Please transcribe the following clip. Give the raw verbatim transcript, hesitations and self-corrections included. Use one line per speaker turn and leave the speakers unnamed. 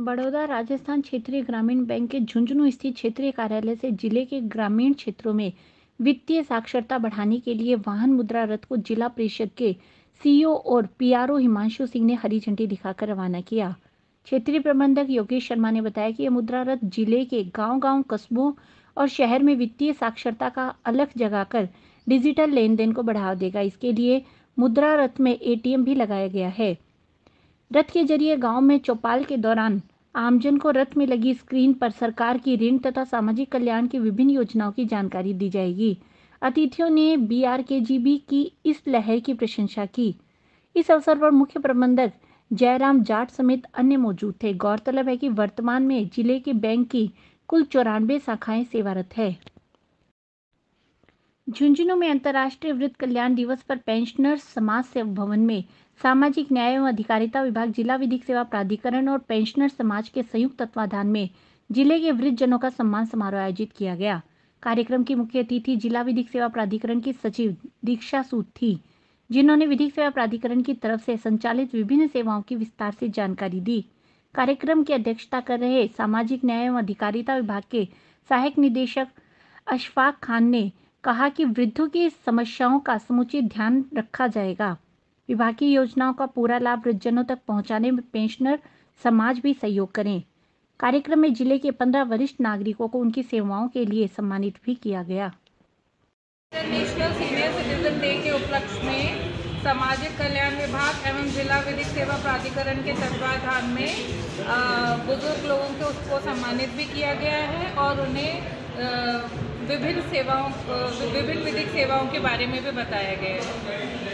बड़ौदा राजस्थान क्षेत्रीय ग्रामीण बैंक के झुंझुनू स्थित क्षेत्रीय कार्यालय से जिले के ग्रामीण क्षेत्रों में वित्तीय साक्षरता बढ़ाने के लिए वाहन मुद्रा रथ को जिला परिषद के सीईओ और पीआरओ हिमांशु सिंह ने हरी झंडी दिखाकर रवाना किया। क्षेत्रीय प्रबंधक योगेश शर्मा ने बताया कि यह मुद्रा रथ जिले के गांव-गांव, कस्बों और शहर में वित्तीय साक्षरता का अलख जगाकर डिजिटल लेन देन को बढ़ावा देगा। इसके लिए मुद्रा रथ में एटीएम भी लगाया गया है। रथ के जरिए गांव में चौपाल के दौरान आमजन को रथ में लगी स्क्रीन पर सरकार की ऋण तथा सामाजिक कल्याण की विभिन्न योजनाओं की जानकारी दी जाएगी। अतिथियों ने बीआरकेजीबी की इस लहर की प्रशंसा की। इस अवसर पर मुख्य प्रबंधक जयराम जाट समेत अन्य मौजूद थे। गौरतलब है कि वर्तमान में जिले के बैंक की कुल चौरानवे शाखाएं सेवारत है। झुंझुनू में अंतर्राष्ट्रीय वृद्ध कल्याण दिवस पर पेंशनर्स समाज सेवा भवन में सामाजिक न्याय एवं अधिकारिता विभाग, जिला विधिक सेवा प्राधिकरण और पेंशनर समाज के संयुक्त तत्वाधान में जिले के वृद्ध जनों का सम्मान समारोह आयोजित किया गया। कार्यक्रम की मुख्य अतिथि जिला विधिक सेवा प्राधिकरण की सचिव दीक्षा सूद थी, जिन्होंने विधिक सेवा प्राधिकरण की तरफ से संचालित विभिन्न सेवाओं की विस्तार से जानकारी दी। कार्यक्रम की अध्यक्षता कर रहे सामाजिक न्याय एवं अधिकारिता विभाग के सहायक निदेशक अशफाक खान ने कहा कि वृद्धों की समस्याओं का समुचित ध्यान रखा जाएगा। विभाग की योजनाओं का पूरा लाभ वृद्धजनों तक पहुंचाने में पेंशनर समाज भी सहयोग करें। कार्यक्रम में जिले के पंद्रह वरिष्ठ नागरिकों को उनकी सेवाओं के लिए सम्मानित भी किया गया।
इंटरनेशनल सीनियर सिटीजन डे के उपलक्ष्य में सामाजिक कल्याण विभाग एवं जिला विधिक सेवा प्राधिकरण के तत्वाधान में बुजुर्ग लोगों को उसको सम्मानित भी किया गया है और उन्हें विभिन्न सेवाओं विभिन्न विधिक सेवाओं के बारे में भी बताया गया है।